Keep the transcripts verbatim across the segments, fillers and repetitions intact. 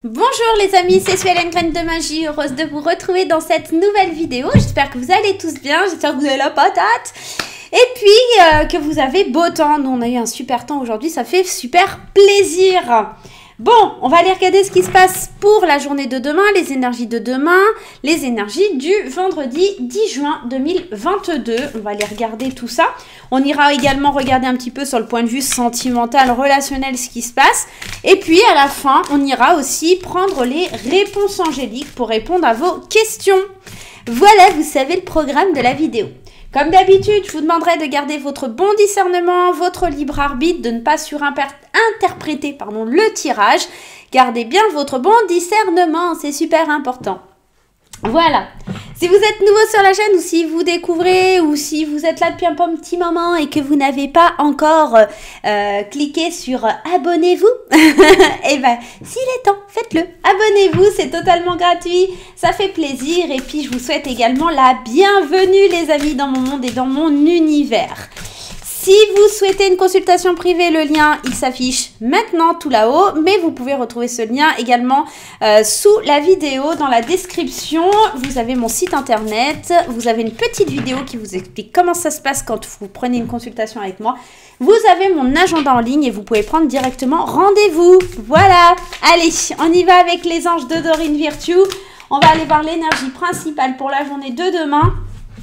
Bonjour les amis, c'est Suelen Graine de Magie, heureuse de vous retrouver dans cette nouvelle vidéo. J'espère que vous allez tous bien, j'espère que vous avez la patate et puis euh, que vous avez beau temps. Nous on a eu un super temps aujourd'hui, ça fait super plaisir. Bon, on va aller regarder ce qui se passe pour la journée de demain, les énergies de demain, les énergies du vendredi dix juin deux mille vingt-deux. On va aller regarder tout ça. On ira également regarder un petit peu sur le point de vue sentimental, relationnel, ce qui se passe. Et puis, à la fin, on ira aussi prendre les réponses angéliques pour répondre à vos questions. Voilà, vous savez le programme de la vidéo. Comme d'habitude, je vous demanderai de garder votre bon discernement, votre libre arbitre, de ne pas surinterpréter pardon, le tirage. Gardez bien votre bon discernement, c'est super important. Voilà. Si vous êtes nouveau sur la chaîne ou si vous découvrez ou si vous êtes là depuis un petit moment et que vous n'avez pas encore euh, cliqué sur « Abonnez-vous », eh bien, s'il est temps, faites-le. Abonnez-vous, c'est totalement gratuit, ça fait plaisir et puis je vous souhaite également la bienvenue les amis dans mon monde et dans mon univers. Si vous souhaitez une consultation privée, le lien, il s'affiche maintenant tout là-haut, mais vous pouvez retrouver ce lien également euh, sous la vidéo, dans la description. Vous avez mon site internet, vous avez une petite vidéo qui vous explique comment ça se passe quand vous prenez une consultation avec moi. Vous avez mon agenda en ligne et vous pouvez prendre directement rendez-vous. Voilà, allez, on y va avec les anges de Dorine Virtue. On va aller voir l'énergie principale pour la journée de demain.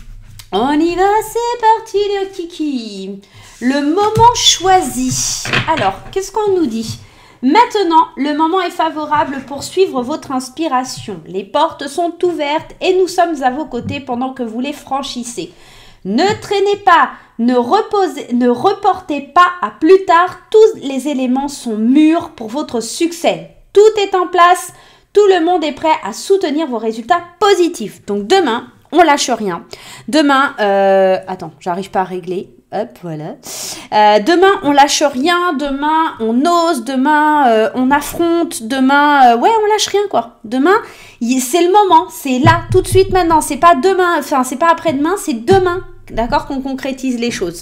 On y va, c'est parti les kiki. Le moment choisi. Alors, qu'est-ce qu'on nous dit? Maintenant, le moment est favorable pour suivre votre inspiration. Les portes sont ouvertes et nous sommes à vos côtés pendant que vous les franchissez. Ne traînez pas, ne, reposez, ne reportez pas à plus tard. Tous les éléments sont mûrs pour votre succès. Tout est en place. Tout le monde est prêt à soutenir vos résultats positifs. Donc demain, on lâche rien. Demain, euh, attends, j'arrive pas à régler. Hop, voilà. Euh, demain, on lâche rien. Demain, on ose. Demain, euh, on affronte. Demain, euh, ouais, on lâche rien, quoi. Demain, c'est le moment. C'est là, tout de suite, maintenant. C'est pas demain, enfin, c'est pas après-demain, c'est demain. D'accord, qu'on concrétise les choses.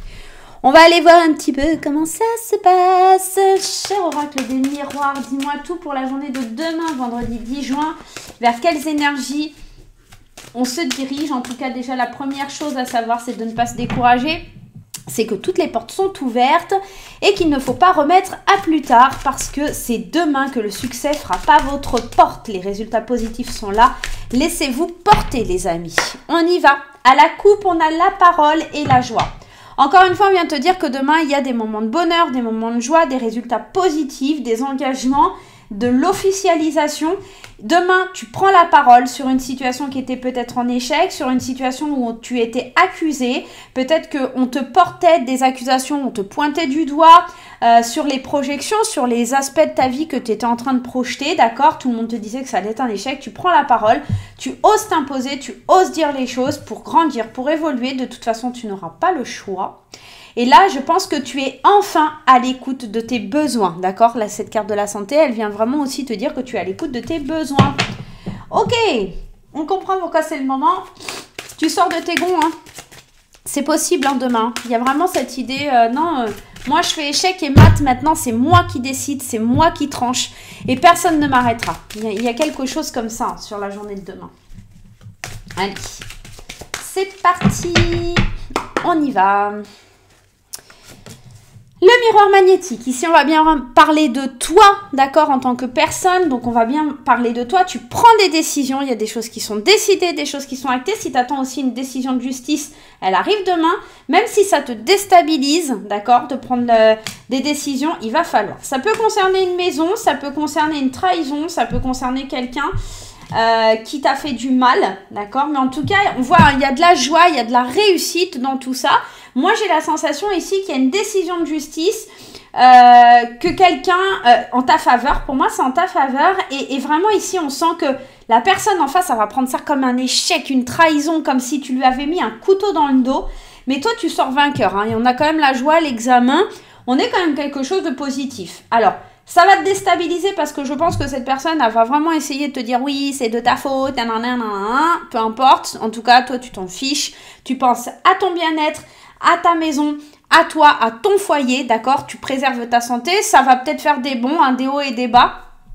On va aller voir un petit peu comment ça se passe. Cher oracle des miroirs, dis-moi tout pour la journée de demain, vendredi dix juin. Vers quelles énergies on se dirige? En tout cas, déjà, la première chose à savoir, c'est de ne pas se décourager. C'est que toutes les portes sont ouvertes et qu'il ne faut pas remettre à plus tard parce que c'est demain que le succès frappe à votre porte. Les résultats positifs sont là. Laissez-vous porter, les amis. On y va. À la coupe, on a la parole et la joie. Encore une fois, on vient te dire que demain, il y a des moments de bonheur, des moments de joie, des résultats positifs, des engagements, de l'officialisation. Demain, tu prends la parole sur une situation qui était peut-être en échec, sur une situation où tu étais accusé, peut-être qu'on te portait des accusations, on te pointait du doigt euh, sur les projections, sur les aspects de ta vie que tu étais en train de projeter, d'accord? Tout le monde te disait que ça allait être un échec, tu prends la parole, tu oses t'imposer, tu oses dire les choses pour grandir, pour évoluer. De toute façon, tu n'auras pas le choix. Et là, je pense que tu es enfin à l'écoute de tes besoins, d'accord? Là, cette carte de la santé, elle vient vraiment aussi te dire que tu es à l'écoute de tes besoins. Ok, on comprend pourquoi c'est le moment. Tu sors de tes gonds, hein. C'est possible, hein, demain. Il y a vraiment cette idée, euh, non, euh, moi je fais échec et mat, maintenant c'est moi qui décide, c'est moi qui tranche. Et personne ne m'arrêtera. Il y a, il y a quelque chose comme ça hein, sur la journée de demain. Allez, c'est parti. On y va. Le miroir magnétique, ici on va bien parler de toi, d'accord, en tant que personne, donc on va bien parler de toi, tu prends des décisions, il y a des choses qui sont décidées, des choses qui sont actées, si tu attends aussi une décision de justice, elle arrive demain, même si ça te déstabilise, d'accord, de prendre le, des décisions, il va falloir. Ça peut concerner une maison, ça peut concerner une trahison, ça peut concerner quelqu'un euh, qui t'a fait du mal, d'accord, mais en tout cas, on voit, il y a de la joie, il y a de la réussite dans tout ça. Moi, j'ai la sensation ici qu'il y a une décision de justice, euh, que quelqu'un, euh, en ta faveur, pour moi, c'est en ta faveur. Et, et vraiment, ici, on sent que la personne en face, elle va prendre ça comme un échec, une trahison, comme si tu lui avais mis un couteau dans le dos. Mais toi, tu sors vainqueur, hein, et on a quand même la joie, l'examen. On est quand même quelque chose de positif. Alors, ça va te déstabiliser parce que je pense que cette personne, elle va vraiment essayer de te dire oui, c'est de ta faute, nanana, nanana, peu importe. En tout cas, toi, tu t'en fiches. Tu penses à ton bien-être, à ta maison, à toi, à ton foyer, d'accord? Tu préserves ta santé, ça va peut-être faire des bons, hein, des hauts et des bas.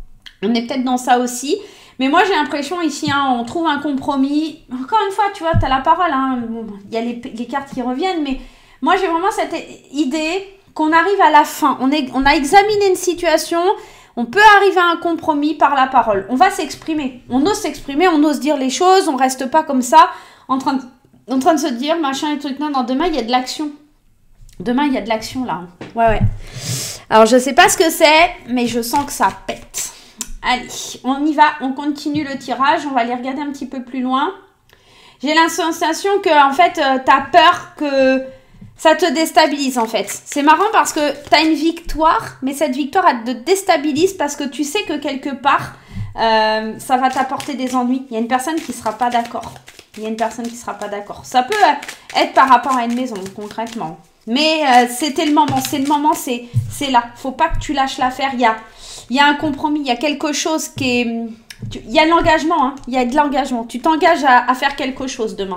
On est peut-être dans ça aussi. Mais moi, j'ai l'impression ici, hein, on trouve un compromis. Encore une fois, tu vois, tu as la parole. Hein, il y a les, les cartes qui reviennent. Mais moi, j'ai vraiment cette idée qu'on arrive à la fin. On, est, on a examiné une situation. On peut arriver à un compromis par la parole. On va s'exprimer. On ose s'exprimer. On ose dire les choses. On ne reste pas comme ça en train de, en train de se dire machin et truc. Non, non, demain, il y a de l'action. Demain, il y a de l'action là. Ouais, ouais. Alors, je ne sais pas ce que c'est, mais je sens que ça pète. Allez, on y va, on continue le tirage, on va aller regarder un petit peu plus loin. J'ai la sensation que, en fait, euh, tu as peur que ça te déstabilise, en fait. C'est marrant parce que tu as une victoire, mais cette victoire, elle te déstabilise parce que tu sais que quelque part, euh, ça va t'apporter des ennuis. Il y a une personne qui ne sera pas d'accord. Il y a une personne qui ne sera pas d'accord. Ça peut euh, être par rapport à une maison, concrètement. Mais euh, c'était le moment, c'est le moment, c'est là. Faut pas que tu lâches l'affaire, il y a... Il y a un compromis, il y a quelque chose qui est... Il y a de l'engagement, hein. Il y a de l'engagement. Tu t'engages à, à faire quelque chose demain.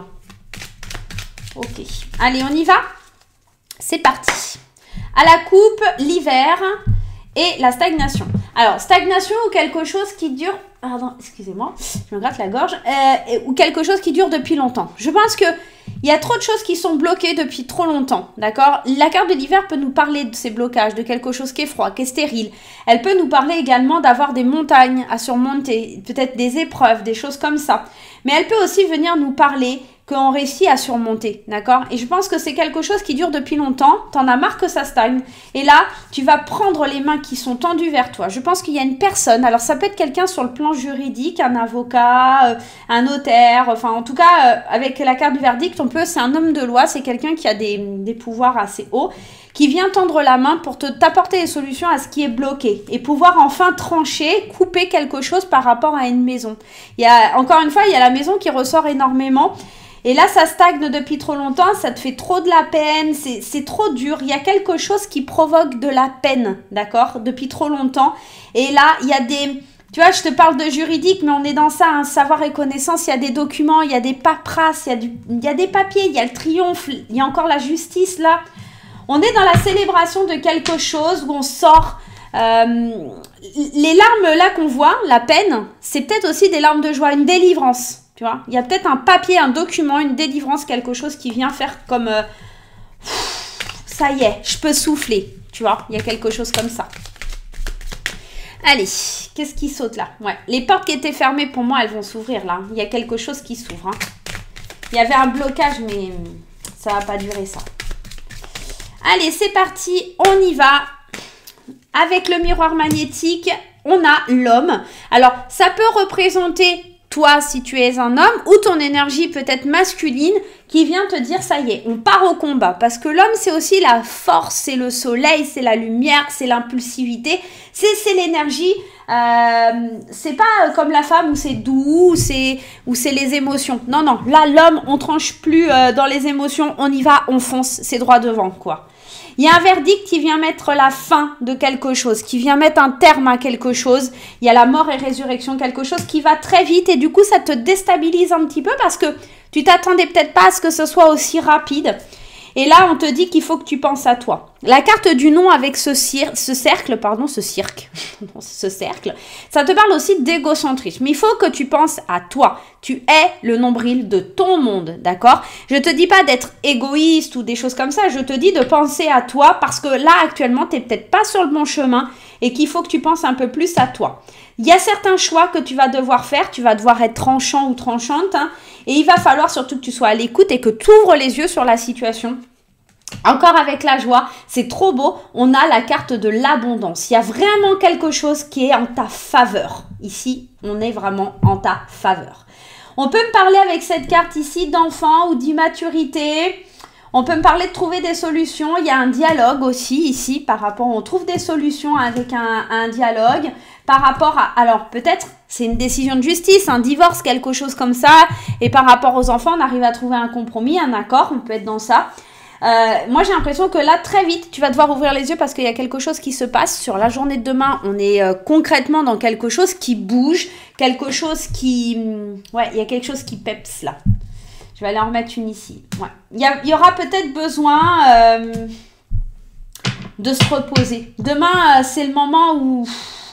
Ok. Allez, on y va. C'est parti. À la coupe, l'hiver et la stagnation. Alors, stagnation ou quelque chose qui dure... Pardon, excusez-moi, je me gratte la gorge. Euh, ou quelque chose qui dure depuis longtemps. Je pense que il y a trop de choses qui sont bloquées depuis trop longtemps, d'accord? La carte de l'hiver peut nous parler de ces blocages, de quelque chose qui est froid, qui est stérile. Elle peut nous parler également d'avoir des montagnes à surmonter, peut-être des épreuves, des choses comme ça. Mais elle peut aussi venir nous parler qu'on réussit à surmonter, d'accord? Et je pense que c'est quelque chose qui dure depuis longtemps, t'en as marre que ça stagne. Et là, tu vas prendre les mains qui sont tendues vers toi. Je pense qu'il y a une personne, alors ça peut être quelqu'un sur le plan juridique, un avocat, euh, un notaire, enfin en tout cas, euh, avec la carte du verdict, on peut, c'est un homme de loi, c'est quelqu'un qui a des, des pouvoirs assez hauts, qui vient tendre la main pour te t'apporter des solutions à ce qui est bloqué et pouvoir enfin trancher, couper quelque chose par rapport à une maison. Il y a, encore une fois, il y a la maison qui ressort énormément. Et là, ça stagne depuis trop longtemps, ça te fait trop de la peine, c'est trop dur. Il y a quelque chose qui provoque de la peine, d'accord, depuis trop longtemps. Et là, il y a des... Tu vois, je te parle de juridique, mais on est dans ça, hein, savoir et connaissance. Il y a des documents, il y a des paperasses, il y a, du, il y a des papiers, il y a le triomphe, il y a encore la justice, là. On est dans la célébration de quelque chose où on sort... Euh, les larmes, là, qu'on voit, la peine, c'est peut-être aussi des larmes de joie, une délivrance. Tu vois, il y a peut-être un papier, un document, une délivrance, quelque chose qui vient faire comme... Euh, ça y est, je peux souffler. Tu vois, il y a quelque chose comme ça. Allez, qu'est-ce qui saute là? Ouais, les portes qui étaient fermées, pour moi, elles vont s'ouvrir là. Il y a quelque chose qui s'ouvre. Hein. Il y avait un blocage, mais ça va pas durer ça. Allez, c'est parti, on y va. Avec le miroir magnétique, on a l'homme. Alors, ça peut représenter... toi, si tu es un homme, ou ton énergie peut-être masculine qui vient te dire, ça y est, on part au combat. Parce que l'homme, c'est aussi la force, c'est le soleil, c'est la lumière, c'est l'impulsivité, c'est l'énergie. Euh, c'est pas comme la femme où c'est doux, où c'est où c'est les émotions. Non, non, là, l'homme, on tranche plus euh, dans les émotions, on y va, on fonce, c'est droit devant, quoi. Il y a un verdict qui vient mettre la fin de quelque chose, qui vient mettre un terme à quelque chose. Il y a la mort et résurrection, quelque chose qui va très vite et du coup, ça te déstabilise un petit peu parce que tu t'attendais peut-être pas à ce que ce soit aussi rapide. Et là, on te dit qu'il faut que tu penses à toi. La carte du nom avec ce, ce cercle, pardon, ce cirque, ce cercle, ça te parle aussi d'égocentrisme. Mais il faut que tu penses à toi. Tu es le nombril de ton monde, d'accord? Je te dis pas d'être égoïste ou des choses comme ça. Je te dis de penser à toi parce que là, actuellement, tu n'es peut-être pas sur le bon chemin et qu'il faut que tu penses un peu plus à toi. Il y a certains choix que tu vas devoir faire. Tu vas devoir être tranchant ou tranchante. Hein, et il va falloir surtout que tu sois à l'écoute et que tu ouvres les yeux sur la situation. Encore avec la joie, c'est trop beau, on a la carte de l'abondance. Il y a vraiment quelque chose qui est en ta faveur. Ici, on est vraiment en ta faveur. On peut me parler avec cette carte ici d'enfant ou d'immaturité. On peut me parler de trouver des solutions. Il y a un dialogue aussi ici par rapport, on trouve des solutions avec un, un dialogue par rapport à, alors peut-être c'est une décision de justice, un divorce, quelque chose comme ça. Et par rapport aux enfants, on arrive à trouver un compromis, un accord, on peut être dans ça. Euh, moi, j'ai l'impression que là, très vite, tu vas devoir ouvrir les yeux parce qu'il y a quelque chose qui se passe. Sur la journée de demain, on est euh, concrètement dans quelque chose qui bouge, quelque chose qui... Ouais, il y a quelque chose qui peps là. Je vais aller en remettre une ici. Ouais. Il y, a, il y aura peut-être besoin euh, de se reposer. Demain, euh, c'est le moment où...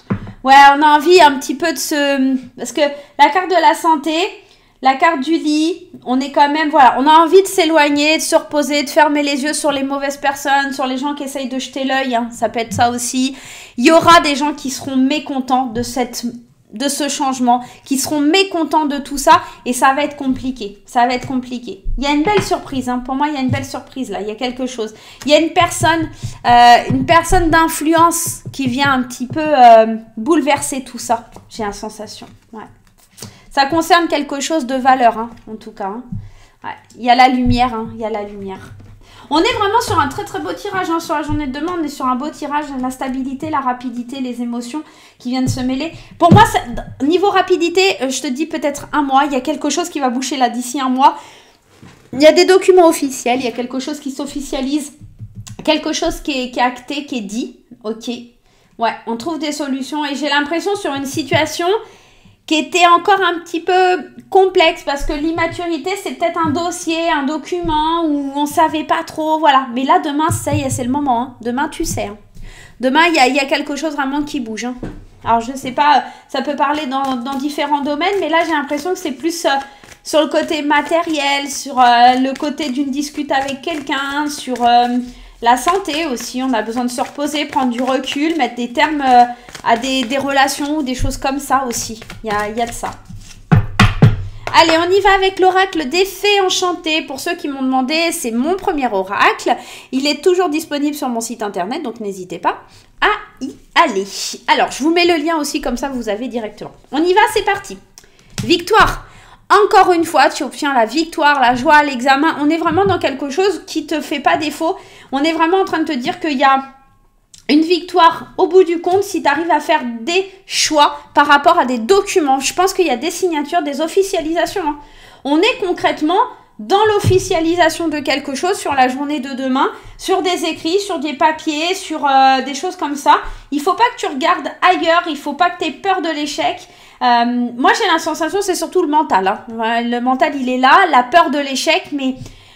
Ouais, on a envie un petit peu de se... Parce que la carte de la santé, la carte du lit, on est quand même... Voilà, on a envie de s'éloigner, de se reposer, de fermer les yeux sur les mauvaises personnes, sur les gens qui essayent de jeter l'œil. Hein, ça peut être ça aussi. Il y aura des gens qui seront mécontents de cette... de ce changement, qui seront mécontents de tout ça, et ça va être compliqué, ça va être compliqué. Il y a une belle surprise, hein. Pour moi, il y a une belle surprise là, il y a quelque chose. Il y a une personne, euh, une personne d'influence qui vient un petit peu euh, bouleverser tout ça, j'ai la sensation, ouais. Ça concerne quelque chose de valeur, hein, en tout cas. Hein. Ouais. Il y a la lumière, hein, il y a la lumière. On est vraiment sur un très très beau tirage, hein, sur la journée de demain, on est sur un beau tirage, la stabilité, la rapidité, les émotions qui viennent se mêler. Pour moi, ça, niveau rapidité, je te dis peut-être un mois, il y a quelque chose qui va boucher là d'ici un mois. Il y a des documents officiels, il y a quelque chose qui s'officialise, quelque chose qui est, qui est acté, qui est dit, ok. Ouais, on trouve des solutions et j'ai l'impression sur une situation... qui était encore un petit peu complexe parce que l'immaturité, c'est peut-être un dossier, un document où on ne savait pas trop, voilà. Mais là, demain, ça y est, c'est le moment. Hein. Demain, tu sais. Hein. Demain, il y a, y a quelque chose vraiment qui bouge. Hein. Alors, je ne sais pas, ça peut parler dans, dans différents domaines, mais là, j'ai l'impression que c'est plus euh, sur le côté matériel, sur euh, le côté d'une dispute avec quelqu'un, sur... Euh, la santé aussi, on a besoin de se reposer, prendre du recul, mettre des termes euh, à des, des relations ou des choses comme ça aussi. Il y a, y a de ça. Allez, on y va avec l'oracle des fées enchantées. Pour ceux qui m'ont demandé, c'est mon premier oracle. Il est toujours disponible sur mon site internet, donc n'hésitez pas à y aller. Alors, je vous mets le lien aussi, comme ça vous avez directement. On y va, c'est parti. Victoire. Encore une fois, tu obtiens la victoire, la joie, l'examen. On est vraiment dans quelque chose qui ne te fait pas défaut. On est vraiment en train de te dire qu'il y a une victoire au bout du compte si tu arrives à faire des choix par rapport à des documents. Je pense qu'il y a des signatures, des officialisations. Hein. On est concrètement dans l'officialisation de quelque chose sur la journée de demain, sur des écrits, sur des papiers, sur euh, des choses comme ça. Il ne faut pas que tu regardes ailleurs, il ne faut pas que tu aies peur de l'échec. Euh, moi, j'ai la sensation, c'est surtout le mental. Hein. Le mental, il est là, la peur de l'échec, mais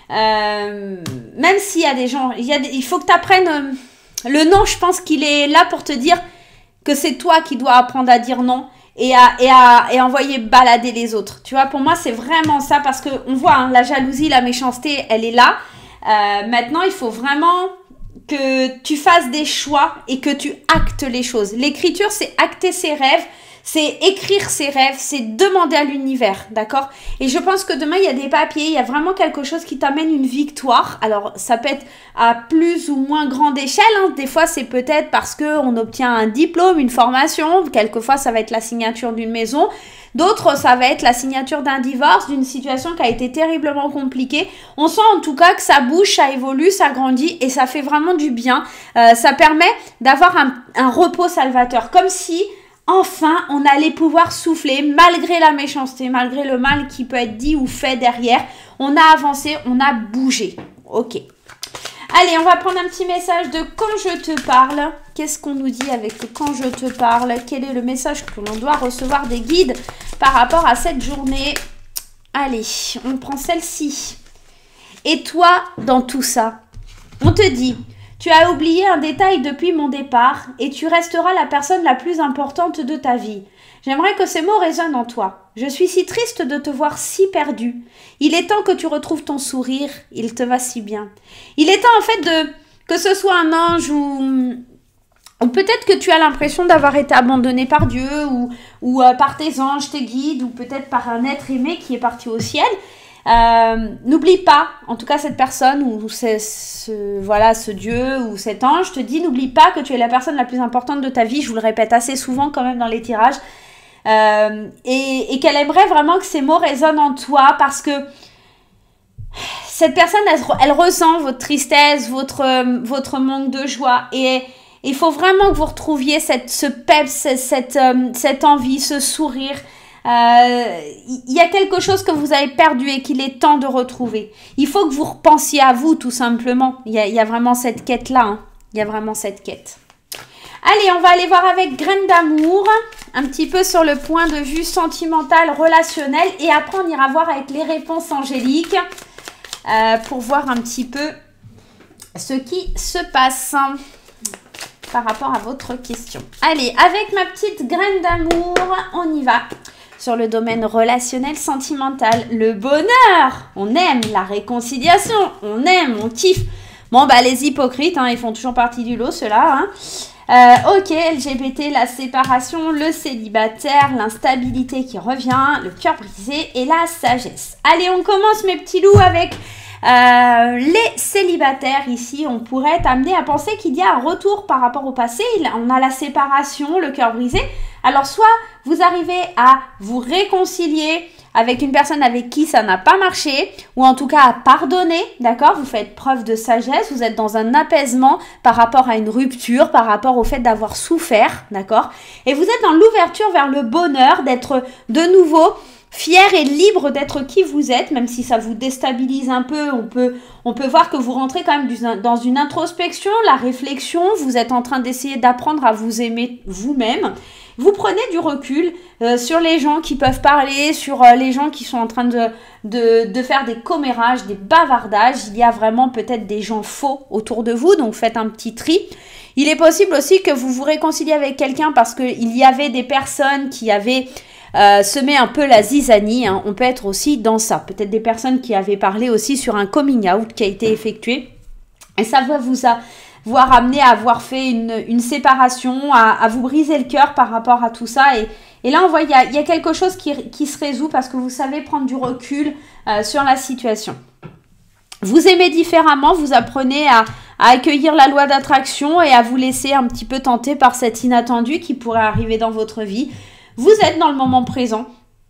euh, même s'il y a des gens, il, y a des, il faut que tu apprennes... Euh, le non, je pense qu'il est là pour te dire que c'est toi qui dois apprendre à dire non et à, et à et envoyer balader les autres. Tu vois, pour moi, c'est vraiment ça parce qu'on voit, hein, la jalousie, la méchanceté, elle est là. Euh, maintenant, il faut vraiment que tu fasses des choix et que tu actes les choses. L'écriture, c'est acter ses rêves. C'est écrire ses rêves, c'est demander à l'univers, d'accord? Et je pense que demain, il y a des papiers, il y a vraiment quelque chose qui t'amène une victoire. Alors, ça peut être à plus ou moins grande échelle. Hein. Des fois, c'est peut-être parce qu'on obtient un diplôme, une formation. Quelquefois, ça va être la signature d'une maison. D'autres, ça va être la signature d'un divorce, d'une situation qui a été terriblement compliquée. On sent en tout cas que ça bouge, ça évolue, ça grandit et ça fait vraiment du bien. Euh, ça permet d'avoir un, un repos salvateur, comme si... Enfin, on allait pouvoir souffler malgré la méchanceté, malgré le mal qui peut être dit ou fait derrière. On a avancé, on a bougé. Ok. Allez, on va prendre un petit message de quand je te parle. Qu'est-ce qu'on nous dit avec quand je te parle? Quel est le message que l'on doit recevoir des guides par rapport à cette journée? Allez, on prend celle-ci. Et toi, dans tout ça, on te dit... Tu as oublié un détail depuis mon départ et tu resteras la personne la plus importante de ta vie. J'aimerais que ces mots résonnent en toi. Je suis si triste de te voir si perdu. Il est temps que tu retrouves ton sourire, il te va si bien. Il est temps en fait de que ce soit un ange ou, ou peut-être que tu as l'impression d'avoir été abandonné par Dieu ou, ou euh, par tes anges, tes guides ou peut-être par un être aimé qui est parti au ciel. Euh, n'oublie pas, en tout cas cette personne ou ce, ce, voilà, ce Dieu ou cet ange te dit, n'oublie pas que tu es la personne la plus importante de ta vie. Je vous le répète assez souvent quand même dans les tirages. Euh, et et qu'elle aimerait vraiment que ces mots résonnent en toi parce que cette personne, elle, elle ressent votre tristesse, votre, euh, votre manque de joie. Et il faut vraiment que vous retrouviez cette, ce peps, cette, cette, euh, cette envie, ce sourire. Il euh, y a quelque chose que vous avez perdu et qu'il est temps de retrouver. Il faut que vous repensiez à vous tout simplement. Il y a, y a vraiment cette quête-là. Hein. Il y a vraiment cette quête. Allez, on va aller voir avec Graine d'amour. Un petit peu sur le point de vue sentimental, relationnel. Et après, on ira voir avec les réponses angéliques. Euh, pour voir un petit peu ce qui se passe. par rapport à votre question. Allez, avec ma petite graine d'amour, on y va. Sur le domaine relationnel, sentimental, le bonheur. On aime la réconciliation, on aime, on kiffe. Bon, bah les hypocrites, hein, ils font toujours partie du lot, ceux-là. Hein. Euh, ok, L G B T, la séparation, le célibataire, l'instabilité qui revient, le cœur brisé et la sagesse. Allez, on commence mes petits loups avec euh, les célibataires. Ici, on pourrait être amené à penser qu'il y a un retour par rapport au passé. On a la séparation, le cœur brisé. Alors, soit vous arrivez à vous réconcilier avec une personne avec qui ça n'a pas marché, ou en tout cas à pardonner, d'accord? Vous faites preuve de sagesse, vous êtes dans un apaisement par rapport à une rupture, par rapport au fait d'avoir souffert, d'accord? Et vous êtes dans l'ouverture vers le bonheur, d'être de nouveau fier et libre d'être qui vous êtes, même si ça vous déstabilise un peu, on peut, on peut voir que vous rentrez quand même dans une introspection, la réflexion, vous êtes en train d'essayer d'apprendre à vous aimer vous-même. Vous prenez du recul euh, sur les gens qui peuvent parler, sur euh, les gens qui sont en train de, de, de faire des commérages, des bavardages. Il y a vraiment peut-être des gens faux autour de vous, donc faites un petit tri. Il est possible aussi que vous vous réconciliez avec quelqu'un parce qu'il y avait des personnes qui avaient euh, semé un peu la zizanie. Hein. On peut être aussi dans ça. Peut-être des personnes qui avaient parlé aussi sur un coming out qui a été effectué. Et ça va vous a... voire amener à avoir fait une, une séparation, à, à vous briser le cœur par rapport à tout ça. Et, et là, on voit, il y a, il y a quelque chose qui, qui se résout parce que vous savez prendre du recul euh, sur la situation. Vous aimez différemment, vous apprenez à, à accueillir la loi d'attraction et à vous laisser un petit peu tenter par cet inattendu qui pourrait arriver dans votre vie. Vous êtes dans le moment présent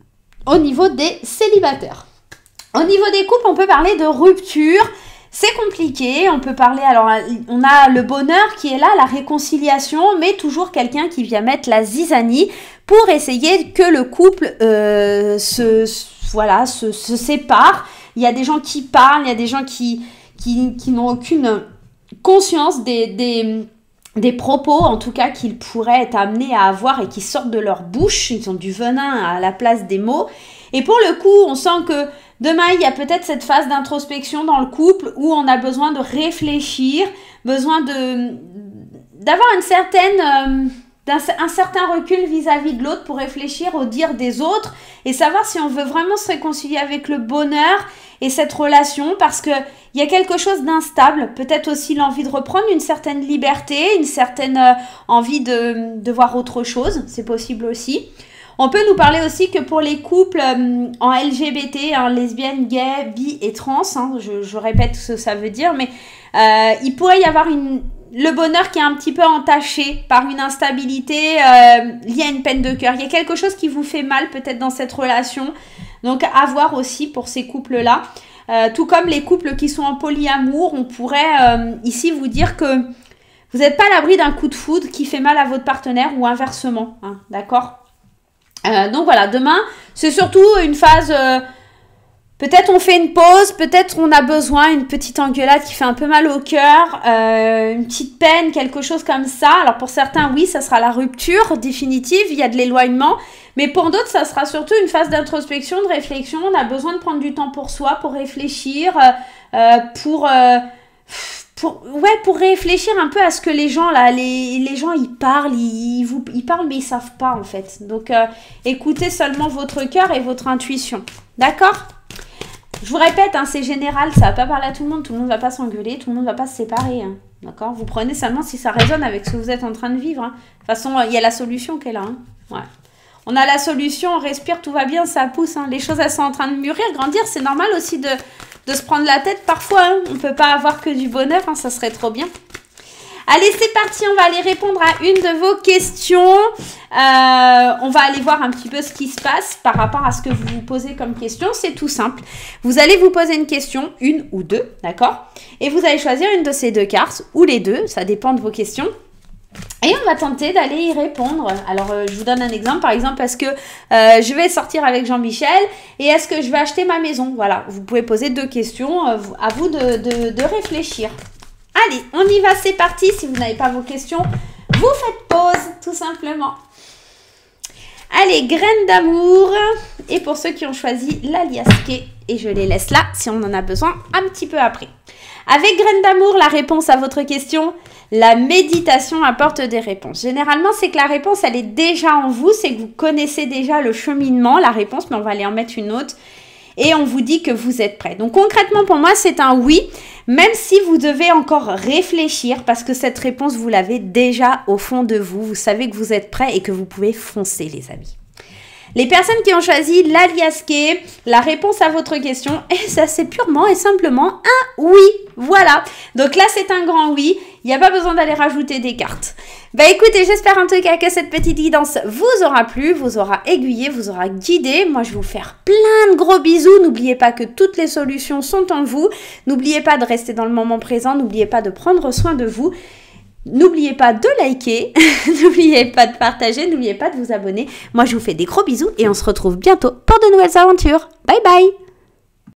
au niveau des célibataires. Au niveau des couples, on peut parler de rupture. C'est compliqué, on peut parler, alors on a le bonheur qui est là, la réconciliation, mais toujours quelqu'un qui vient mettre la zizanie pour essayer que le couple euh, se, voilà, se, se sépare. Il y a des gens qui parlent, il y a des gens qui, qui, qui n'ont aucune conscience des, des, des propos, en tout cas, qu'ils pourraient être amenés à avoir et qui sortent de leur bouche. Ils ont du venin à la place des mots. Et pour le coup, on sent que demain, il y a peut-être cette phase d'introspection dans le couple où on a besoin de réfléchir, besoin de d'avoir une certaine, euh, d'un, un certain recul vis-à-vis de l'autre pour réfléchir au dire des autres et savoir si on veut vraiment se réconcilier avec le bonheur et cette relation parce qu'il y a quelque chose d'instable, peut-être aussi l'envie de reprendre une certaine liberté, une certaine euh, envie de, de voir autre chose, c'est possible aussi. On peut nous parler aussi que pour les couples euh, en L G B T, hein, lesbiennes, gays, bi et trans, hein, je, je répète ce que ça veut dire, mais euh, il pourrait y avoir une, le bonheur qui est un petit peu entaché par une instabilité euh, liée à une peine de cœur. Il y a quelque chose qui vous fait mal peut-être dans cette relation, donc à voir aussi pour ces couples-là. Euh, tout comme les couples qui sont en polyamour, on pourrait euh, ici vous dire que vous n'êtes pas à l'abri d'un coup de foudre qui fait mal à votre partenaire ou inversement, hein, d'accord ? Euh, donc voilà, demain, c'est surtout une phase, euh, peut-être on fait une pause, peut-être on a besoin d'une petite engueulade qui fait un peu mal au cœur, euh, une petite peine, quelque chose comme ça. Alors pour certains, oui, ça sera la rupture définitive, il y a de l'éloignement, mais pour d'autres, ça sera surtout une phase d'introspection, de réflexion. On a besoin de prendre du temps pour soi, pour réfléchir, euh, euh, pour... Euh, Pour, ouais, pour réfléchir un peu à ce que les gens, là, les, les gens, ils parlent, ils, vous, ils parlent, mais ils savent pas, en fait. Donc, euh, écoutez seulement votre cœur et votre intuition. D'accord ? Je vous répète, hein, c'est général, ça va pas parler à tout le monde, tout le monde va pas s'engueuler, tout le monde va pas se séparer. Hein. D'accord ? Vous prenez seulement si ça résonne avec ce que vous êtes en train de vivre. Hein. De toute façon, il y a la solution qui est là. Hein. Ouais. On a la solution, on respire, tout va bien, ça pousse. Hein. Les choses, elles sont en train de mûrir, grandir. C'est normal aussi de... de se prendre la tête parfois, hein. On ne peut pas avoir que du bonheur, hein. Ça serait trop bien. Allez, c'est parti, on va aller répondre à une de vos questions. Euh, on va aller voir un petit peu ce qui se passe par rapport à ce que vous vous posez comme question. C'est tout simple. Vous allez vous poser une question, une ou deux, d'accord? Et vous allez choisir une de ces deux cartes, ou les deux, ça dépend de vos questions. Et on va tenter d'aller y répondre. Alors, euh, je vous donne un exemple. Par exemple, est-ce que euh, je vais sortir avec Jean-Michel et est-ce que je vais acheter ma maison? Voilà, vous pouvez poser deux questions. Euh, à vous de, de, de réfléchir. Allez, on y va, c'est parti. Si vous n'avez pas vos questions, vous faites pause, tout simplement. Allez, graines d'amour. Et pour ceux qui ont choisi l'aliasqué, et je les laisse là si on en a besoin un petit peu après. Avec Graines d'amour, la réponse à votre question, la méditation apporte des réponses. Généralement, c'est que la réponse, elle est déjà en vous, c'est que vous connaissez déjà le cheminement, la réponse, mais on va aller en mettre une autre. Et on vous dit que vous êtes prêt. Donc concrètement, pour moi, c'est un oui, même si vous devez encore réfléchir, parce que cette réponse, vous l'avez déjà au fond de vous. Vous savez que vous êtes prêt et que vous pouvez foncer, les amis. Les personnes qui ont choisi l'alias K, la réponse à votre question, et ça c'est purement et simplement un oui. Voilà. Donc là c'est un grand oui. Il n'y a pas besoin d'aller rajouter des cartes. Bah écoutez, j'espère en tout cas que cette petite guidance vous aura plu, vous aura aiguillé, vous aura guidé. Moi je vais vous faire plein de gros bisous. N'oubliez pas que toutes les solutions sont en vous. N'oubliez pas de rester dans le moment présent. N'oubliez pas de prendre soin de vous. N'oubliez pas de liker, n'oubliez pas de partager, n'oubliez pas de vous abonner. Moi, je vous fais des gros bisous et on se retrouve bientôt pour de nouvelles aventures. Bye bye!